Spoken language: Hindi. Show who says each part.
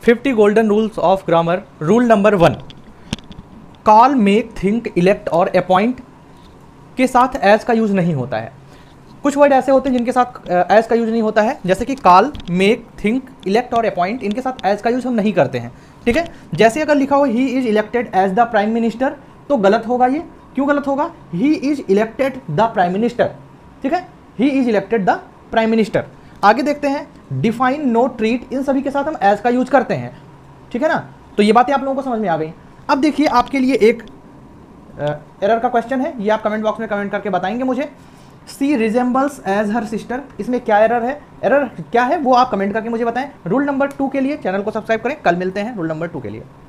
Speaker 1: 50 golden rules of grammar. Rule number 1, call, make, think, elect और अपॉइंट के साथ एज का यूज नहीं होता है। कुछ वर्ड ऐसे होते हैं जिनके साथ एज का यूज नहीं होता है, जैसे कि कॉल, मेक, थिंक, इलेक्ट और अपॉइंट, इनके साथ एज का यूज हम नहीं करते हैं। ठीक है, जैसे अगर लिखा हो he is elected as the prime minister, तो गलत होगा ये। क्यों गलत होगा? He is elected the prime minister. ठीक है, he is elected the prime minister. आगे देखते हैं, डिफाइन, नो, ट्रीट, इन सभी के साथ हम एज का यूज करते हैं। ठीक है ना, तो ये बातें आप लोगों को समझ में आ गई। अब देखिए आपके लिए एक एरर का क्वेश्चन है, ये आप कमेंट बॉक्स में कमेंट करके बताएंगे मुझे। She resembles as her sister, इसमें क्या एरर है? एरर क्या है वो आप कमेंट करके मुझे बताएं। रूल नंबर 2 के लिए चैनल को सब्सक्राइब करें। कल मिलते हैं रूल नंबर 2 के लिए।